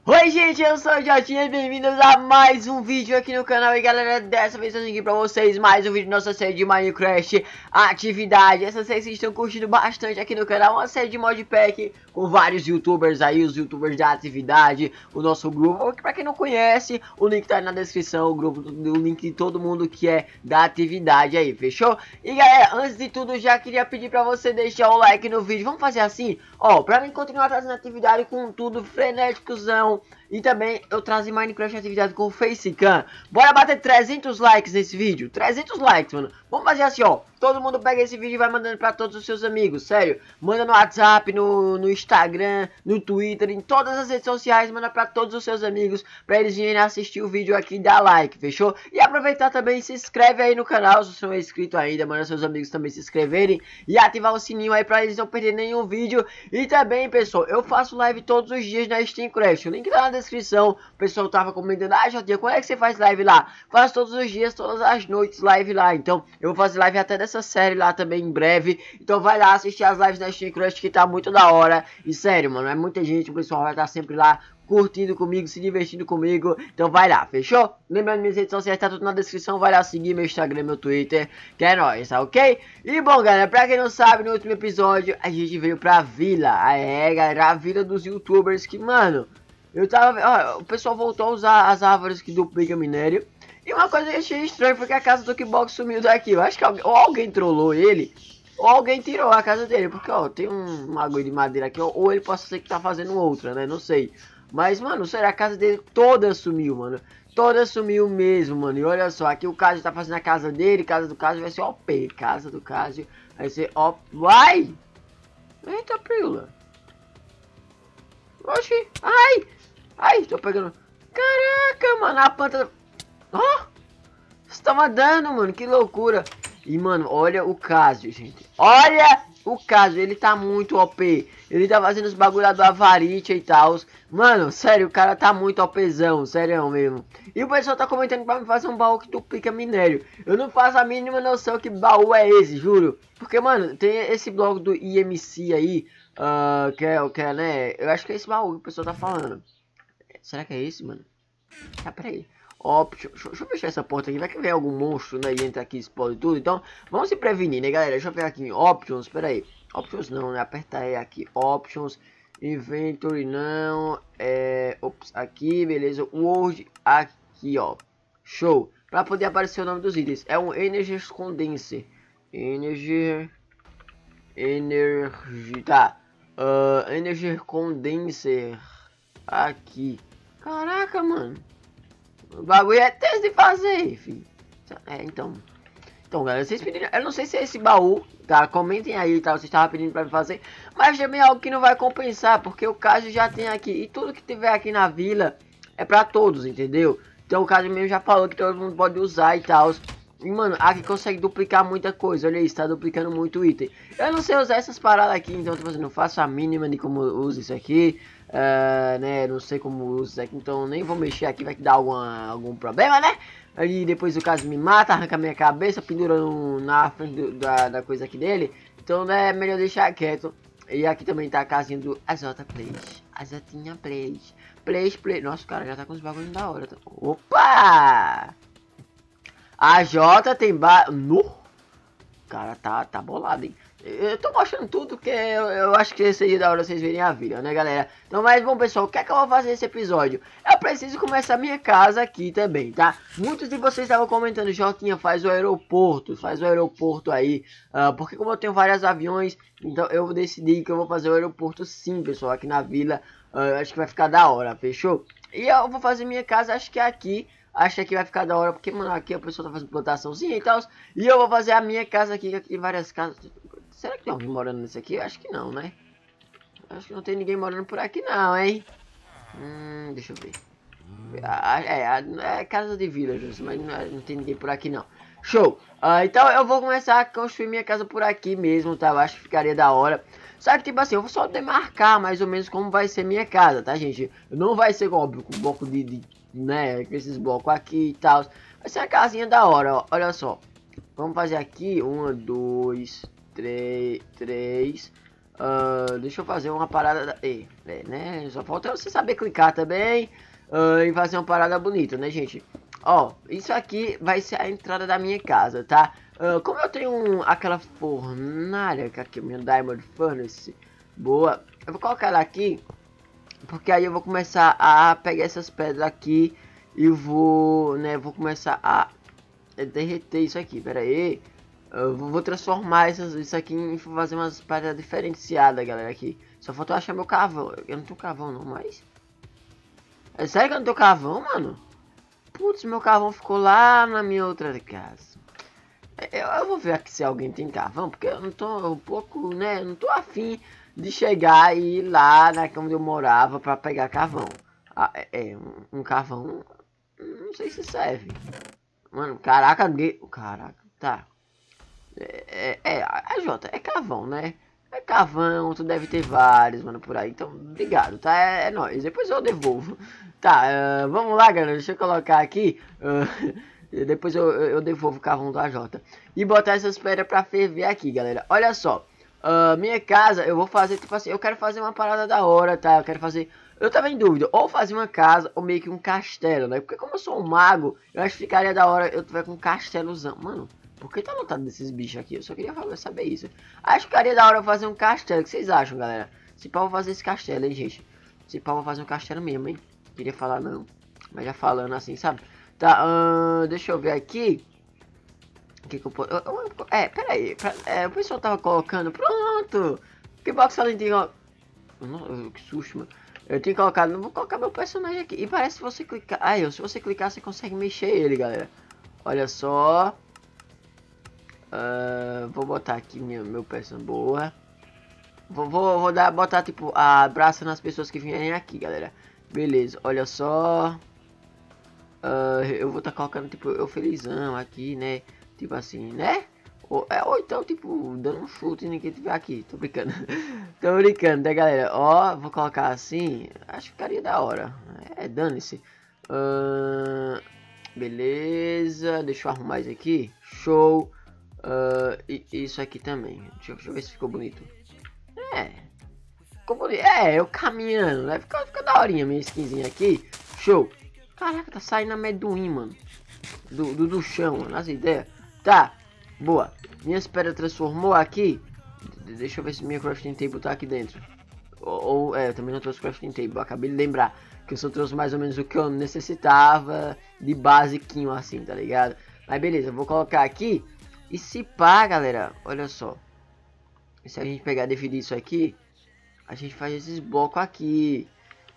Oi gente, eu sou o Jotinha e bem-vindos a mais um vídeo aqui no canal. E galera, dessa vez eu tenho aqui pra vocês mais um vídeo da nossa série de Minecraft Atividade. Essa série vocês estão curtindo bastante aqui no canal, uma série de modpack com vários youtubers aí, os youtubers da atividade, o nosso grupo. Pra quem não conhece, o link tá aí na descrição, o grupo, o link de todo mundo que é da atividade aí, fechou? E galera, antes de tudo, já queria pedir pra você deixar o like no vídeo. Vamos fazer assim, ó, pra mim continuar trazendo atividade com tudo frenéticozão. E também eu trago Minecraft Atividade com o Facecam. Bora bater 300 likes nesse vídeo. 300 likes, mano. Vamos fazer assim, ó. Todo mundo pega esse vídeo e vai mandando pra todos os seus amigos. Sério. Manda no WhatsApp, no Instagram, no Twitter, em todas as redes sociais. Manda pra todos os seus amigos, pra eles virem assistir o vídeo aqui e dar like, fechou? E aproveitar também, se inscreve aí no canal, se você não é inscrito ainda. Manda seus amigos também se inscreverem. E ativar o sininho aí pra eles não perderem nenhum vídeo. E também, pessoal, eu faço live todos os dias na Steamcraft. O link tá na descrição. O pessoal tava comentando: ah, Jotinha, quando é que você faz live lá? Faço todos os dias, todas as noites live lá. Então eu vou fazer live até dessa série lá também em breve. Então vai lá assistir as lives da Steamcraft, que tá muito da hora. E sério, mano, é muita gente. O pessoal vai estar sempre lá curtindo comigo, se divertindo comigo. Então vai lá, fechou? Lembrando, minhas redes sociais tá tudo na descrição. Vai lá seguir meu Instagram, meu Twitter, que é nóis, tá ok? E bom, galera, pra quem não sabe, no último episódio a gente veio pra vila. Galera, a vila dos youtubers que, mano, eu tava, ó, o pessoal voltou a usar as árvores que duplicam minério. E uma coisa que eu achei estranha foi que a casa do Kickbox sumiu daqui. Eu acho que alguém trollou ele, ou alguém tirou a casa dele. Porque, ó, tem um agulho de madeira aqui, ou ele pode ser que tá fazendo outra, né? Não sei. Mas, mano, sério, a casa dele toda sumiu, mano. Toda sumiu mesmo, mano. E olha só, aqui o Casio tá fazendo a casa dele. Casa do Casio vai ser OP. Casa do Casio vai ser OP. Vai! Eita, prila. Oxi. Ai! Ai, tô pegando. Caraca, mano, a planta. Ó! Você tá mandando, mano. Que loucura. E, mano, olha o Casio, gente. Olha o Casio. Ele tá muito OP. Ele tá fazendo os bagulho lá do Avarite e tal. Mano, sério, o cara tá muito OPzão. Sério mesmo. E o pessoal tá comentando pra me fazer um baú que duplica minério. Eu não faço a mínima noção que baú é esse, juro. Porque, mano, tem esse bloco do IMC aí. Que é, né? Eu acho que é esse baú que o pessoal tá falando. Será que é esse, mano? Ah, peraí. Option. Deixa eu fechar essa porta aqui. Vai que vem algum monstro, né? E entra aqui e explode tudo. Então, vamos se prevenir, né, galera? Deixa eu pegar aqui em Options. Peraí. Options não, né? Aperta aí aqui. Options. Inventory não. Ops, aqui, beleza. Word aqui, ó. Show. Pra poder aparecer o nome dos itens. É um Energy Condenser. Energy. Tá. Energy Condenser. Aqui. Caraca, mano. O bagulho é tenso de fazer, filho. Então, galera, vocês pediram. Eu não sei se é esse baú, tá? Comentem aí, tá? Vocês estavam pedindo pra me fazer. Mas também é algo que não vai compensar, porque o caso já tem aqui. E tudo que tiver aqui na vila é pra todos, entendeu? Então o caso mesmo já falou que todo mundo pode usar e tal. E, mano, aqui consegue duplicar muita coisa. Olha isso, tá duplicando muito item. Eu não sei usar essas paradas aqui, então tipo assim, não faço a mínima de como uso isso aqui. Né, não sei como uso isso aqui, então nem vou mexer aqui, vai que dá algum problema, né? Aí depois o caso me mata, arranca minha cabeça, pendura na frente da coisa aqui dele. Então, né, é melhor deixar quieto. E aqui também tá a casinha do Azota Play. Azotinha Play. Play. Nossa, cara, já tá com os bagulhos da hora. Tá... Opa! A J tem no. Cara, tá bolado, hein? Eu tô mostrando tudo porque eu acho que seria da hora vocês verem a vida, né, galera? Então, mas bom, pessoal, o que é que eu vou fazer nesse episódio? Eu preciso começar minha casa aqui também, tá? Muitos de vocês estavam comentando: Jotinha, faz o aeroporto aí. Porque como eu tenho vários aviões, então eu decidi que eu vou fazer o aeroporto sim, pessoal, aqui na vila. Acho que vai ficar da hora, fechou? E eu vou fazer minha casa, acho que é aqui. Acho que aqui vai ficar da hora, porque, mano, aqui a pessoa tá fazendo plantaçãozinha e tal. E eu vou fazer a minha casa aqui, que aqui tem várias casas. Será que tem alguém morando nesse aqui? Acho que não, né? Acho que não tem ninguém morando por aqui não, hein? Deixa eu ver. É casa de villagers, mas não tem ninguém por aqui não. Show! Então eu vou começar a construir minha casa por aqui mesmo, tá? Eu acho que ficaria da hora. Só que, tipo assim, eu vou só demarcar mais ou menos como vai ser minha casa, tá, gente? Não vai ser, óbvio, com bloco né, com esses blocos aqui e tal. Vai ser uma casinha da hora, ó. Olha só. Vamos fazer aqui, 1, 2, 3, Deixa eu fazer uma parada... né? Só falta você saber clicar também. E fazer uma parada bonita, né, gente? Ó, isso aqui vai ser a entrada da minha casa, tá? Como eu tenho aquela fornalha, que aqui é minha Diamond Furnace, boa, eu vou colocar ela aqui, porque aí eu vou começar a pegar essas pedras aqui e vou, né, vou começar a derreter isso aqui, pera aí. Eu vou transformar isso aqui em fazer umas pedras diferenciadas, galera, aqui. Só falta eu achar meu carvão, eu não tenho carvão não, mas... É sério que eu não tenho carvão, mano? Putz, meu carvão ficou lá na minha outra casa. Eu vou ver aqui se alguém tem carvão, porque eu não tô um pouco, né? Não tô afim de chegar e ir lá na onde eu morava pra pegar carvão. Um carvão, não sei se serve. Mano, caraca, caraca, tá. Jota, é carvão, né? É carvão, tu deve ter vários, mano, por aí. Então, obrigado, tá? É nóis. Depois eu devolvo. Tá, vamos lá, galera. Deixa eu colocar aqui. Depois eu devolvo o carvão do AJ. E botar essas pedras pra ferver aqui, galera. Olha só. Minha casa, eu vou fazer, tipo assim, eu quero fazer uma parada da hora, tá? Eu quero fazer... Eu tava em dúvida, ou fazer uma casa, ou meio que um castelo, né? Porque como eu sou um mago, eu acho que ficaria da hora eu tiver com um castelozão. Mano, por que tá lotado desses bichos aqui? Eu só queria saber isso. Acho que ficaria da hora eu fazer um castelo. O que vocês acham, galera? Se pá, eu vou fazer esse castelo, hein, gente? Se pá, eu vou fazer um castelo mesmo, hein? Queria falar não, mas já falando assim, sabe? Tá, deixa eu ver aqui. O que eu posso... pera aí. O pessoal tava colocando... Pronto! Que box além de... Que susto, mano. Eu tinha colocado... Não vou colocar meu personagem aqui. E parece que você clicar... se você clicar, você consegue mexer ele, galera. Olha só. Vou botar aqui meu personagem. Boa. Vou botar, tipo, a braça nas pessoas que vierem aqui, galera. Beleza, olha só. Eu vou estar colocando, tipo, eu felizão aqui, né? Tipo assim, né? Ou então, tipo, dando um chute e ninguém tiver aqui. Tô brincando. Tô brincando, né, galera? Ó, vou colocar assim. Acho que ficaria da hora. Dane-se. Beleza. Deixa eu arrumar isso aqui. Show. E isso aqui também. Deixa eu ver se ficou bonito. Ficou bonito. Eu caminhando, né? Fica daorinha minha skinzinha aqui. Show. Caraca, tá saindo a amendoim, mano. Do chão, mano. As ideias. Tá. Boa. Minhas pedras transformou aqui. Deixa eu ver se minha crafting table tá aqui dentro. Eu também não trouxe crafting table. Acabei de lembrar que eu só trouxe mais ou menos o que eu necessitava de basiquinho assim, tá ligado? Mas beleza, eu vou colocar aqui. E se pá, galera, olha só. Se a gente pegar e dividir isso aqui, a gente faz esses blocos aqui.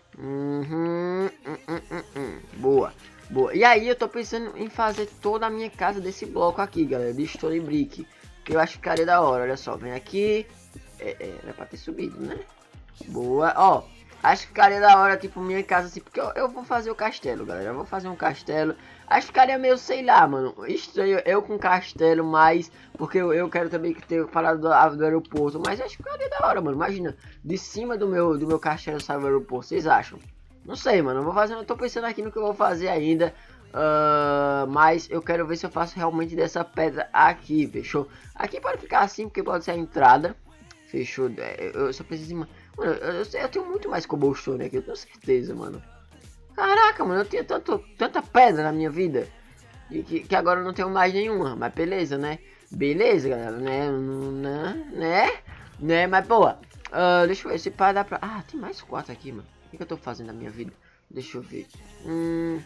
Boa, boa. E aí eu tô pensando em fazer toda a minha casa desse bloco aqui, galera, de Stone Brick. Que eu acho que ficaria da hora, olha só, vem aqui. Era pra ter subido, né? Boa, ó. Acho que ficaria da hora, tipo, minha casa assim, porque eu vou fazer o castelo, galera. Eu vou fazer um castelo. Acho que ficaria meio, sei lá, mano, estranho eu com castelo, mas... Porque eu quero também ter parado do aeroporto. Mas acho que ficaria da hora, mano. Imagina, de cima do meu castelo sai o aeroporto. Vocês acham? Não sei, mano. Eu tô pensando aqui no que eu vou fazer ainda. Mas eu quero ver se eu faço realmente dessa pedra aqui, fechou? Aqui pode ficar assim, porque pode ser a entrada. Fechou? Eu só preciso... Mano, eu tenho muito mais cobblestone aqui, eu tenho certeza, mano. Caraca, mano, eu tinha tanta pedra na minha vida. Que agora eu não tenho mais nenhuma. Mas beleza, né? Beleza, galera, né? Mas boa. Deixa eu ver se pá dá pra... tem mais 4 aqui, mano. O que eu tô fazendo na minha vida? Deixa eu ver. 1,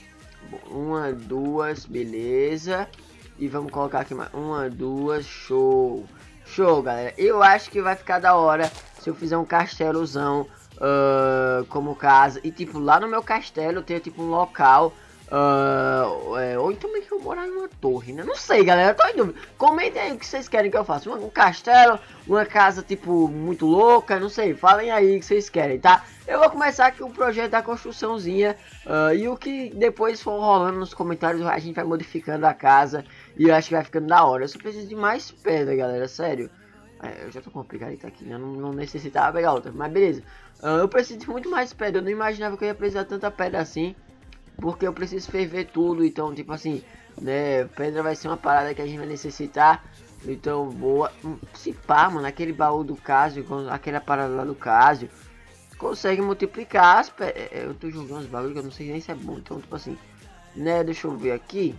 2, beleza. E vamos colocar aqui mais 1, 2, show. Show, galera. Eu acho que vai ficar da hora se eu fizer um castelozão como casa. E tipo, lá no meu castelo tem tipo um local. Ou então meio que eu morar em uma torre, né? Não sei, galera, eu tô em dúvida. Comentem aí o que vocês querem que eu faça. Um castelo, uma casa tipo muito louca, não sei. Falem aí o que vocês querem, tá? Eu vou começar aqui o projeto da construçãozinha. E o que depois for rolando nos comentários, a gente vai modificando a casa. E eu acho que vai ficando da hora. Eu só preciso de mais pedra, galera, sério. Eu já tô com uma picareta aqui, né? Não necessitava pegar outra, mas beleza. Eu preciso de muito mais pedra. Eu não imaginava que eu ia precisar de tanta pedra assim. Porque eu preciso ferver tudo, então, tipo assim, né, pedra vai ser uma parada que a gente vai necessitar. Então, boa. Se pá, mano, aquele baú do Casio, aquela parada lá do Casio, consegue multiplicar as eu tô jogando os bagulhos que eu não sei nem se é bom. Então, tipo assim, né, deixa eu ver aqui.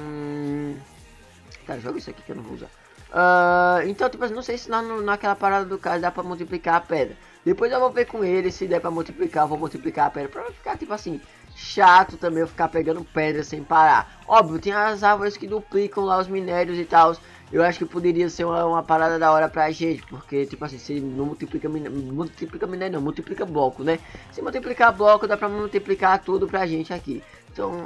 Tá, joga isso aqui que eu não vou usar. Então, tipo assim, não sei se lá naquela parada do Casio dá pra multiplicar a pedra. Depois eu vou ver com ele, se der pra multiplicar, eu vou multiplicar a pedra. Pra ficar, tipo assim, chato também eu ficar pegando pedra sem parar. Óbvio, tem as árvores que duplicam lá os minérios e tal. Eu acho que poderia ser uma parada da hora pra gente. Porque, tipo assim, se não multiplica minério não, multiplica bloco, né? Se multiplicar bloco, dá pra multiplicar tudo pra gente aqui. Então,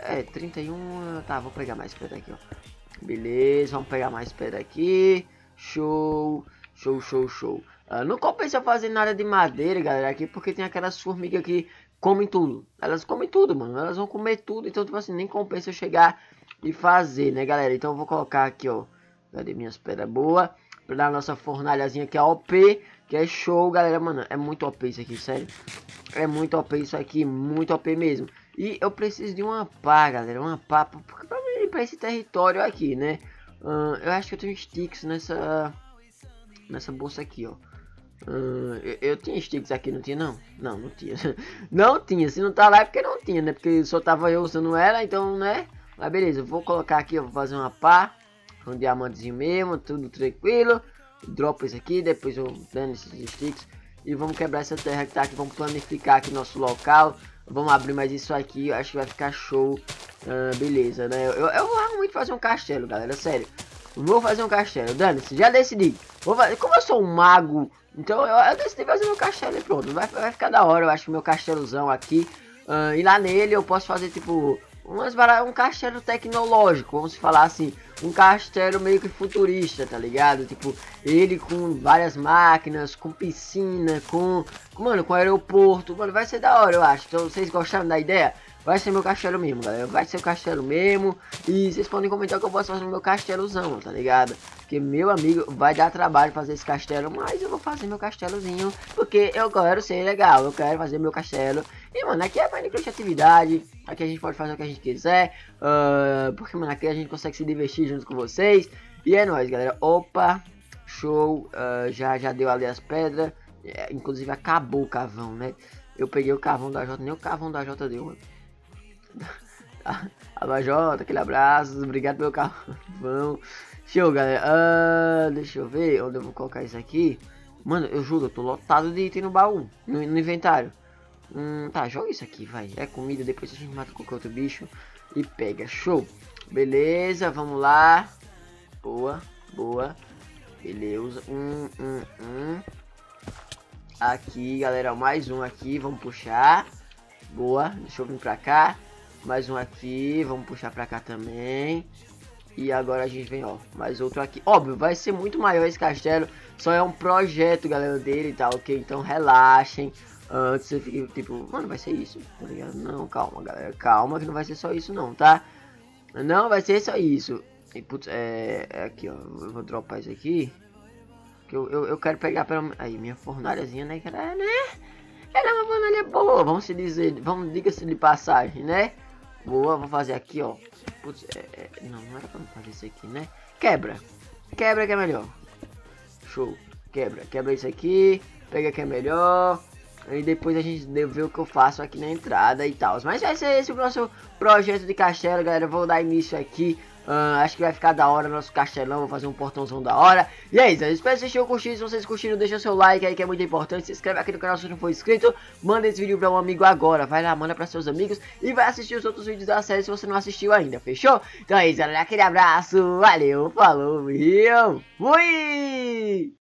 31, tá, vou pegar mais pedra aqui, ó. Beleza, vamos pegar mais pedra aqui. Show, show, show, show. Não compensa fazer nada de madeira, galera, aqui, porque tem aquelas formigas que comem tudo. Elas comem tudo, mano. Elas vão comer tudo, então, tipo assim, nem compensa eu chegar e fazer, né, galera? Então eu vou colocar aqui, ó. Cadê minhas pedras boas? Pra dar a nossa fornalhazinha que é OP, que é show, galera, mano. É muito OP isso aqui, sério. É muito OP isso aqui, muito OP mesmo. E eu preciso de uma pá, galera, uma pá pra esse território aqui, né? Eu acho que eu tenho sticks nessa bolsa aqui, ó. Eu tinha sticks aqui, não tinha não? Não tinha. Não tinha, se não tá lá é porque não tinha, né? Porque só tava eu usando ela, então, né? Mas beleza, eu vou colocar aqui, eu vou fazer uma pá. Um diamantezinho mesmo, tudo tranquilo. Dropa isso aqui, depois eu dando esses sticks. E vamos quebrar essa terra que tá aqui, vamos planificar aqui nosso local. Vamos abrir mais isso aqui, eu acho que vai ficar show. Beleza, né? Eu vou realmente fazer um castelo, galera, sério. Vou fazer um castelo, dane-se, já decidi. Como eu sou um mago, então eu decidi fazer meu castelo e pronto. Vai ficar da hora, eu acho, meu castelozão aqui. E lá nele eu posso fazer, tipo, um castelo tecnológico, vamos falar assim. Um castelo meio que futurista, tá ligado? Tipo, ele com várias máquinas, com piscina, mano, com aeroporto. Mano, vai ser da hora, eu acho. Então, vocês gostaram da ideia? Vai ser meu castelo mesmo, galera. Vai ser o castelo mesmo. E vocês podem comentar o que eu posso fazer no meu castelozão, tá ligado? Porque, meu amigo, vai dar trabalho fazer esse castelo. Mas eu vou fazer meu castelozinho. Porque eu quero ser legal. Eu quero fazer meu castelo. E, mano, aqui é Minecraft atividade. Aqui a gente pode fazer o que a gente quiser. Porque, mano, aqui a gente consegue se divertir junto com vocês. E é nóis, galera. Opa, show. Já deu ali as pedras. Inclusive, acabou o carvão, né? Eu peguei o carvão da Jota. Nem o carvão da Jota deu, mano. Abajota, aquele abraço, obrigado pelo carvão. Show, galera. Deixa eu ver onde eu vou colocar isso aqui. Mano, eu juro, eu tô lotado de item no baú, no inventário. Tá, joga isso aqui, vai. É comida, depois a gente mata qualquer outro bicho e pega. Show. Beleza, vamos lá. Boa, boa. Beleza. Aqui, galera, mais um aqui, vamos puxar. Boa, deixa eu vir pra cá. Mais um aqui, vamos puxar pra cá também. E agora a gente vem, ó, mais outro aqui. Óbvio, vai ser muito maior esse castelo. Só é um projeto, galera, dele e tal, ok? Então relaxem. Antes você fica tipo, mano, vai ser isso, tá ligado? Não, calma, galera, calma que não vai ser só isso não, tá? Não vai ser só isso. E, putz, aqui, ó, eu vou dropar isso aqui. Que eu quero pegar pela... Aí, minha fornalhazinha, né, que ela é uma fornalha boa, vamos diga-se de passagem, né? Boa, vou fazer aqui, ó. Putz, não era pra fazer isso aqui, né? Quebra que é melhor. Show, quebra isso aqui. Pega que é melhor. E depois a gente deve ver o que eu faço aqui na entrada e tal. Mas vai ser esse o nosso projeto de castelo, galera. Eu vou dar início aqui. Acho que vai ficar da hora o nosso castelão. Vou fazer um portãozão da hora. E é isso, eu espero que vocês tenham curtido. Se vocês curtiram, deixa o seu like aí que é muito importante. Se inscreve aqui no canal se não for inscrito. Manda esse vídeo pra um amigo agora. Vai lá, manda pra seus amigos. E vai assistir os outros vídeos da série se você não assistiu ainda, fechou? Então é isso, galera. Aquele abraço. Valeu, falou, fui!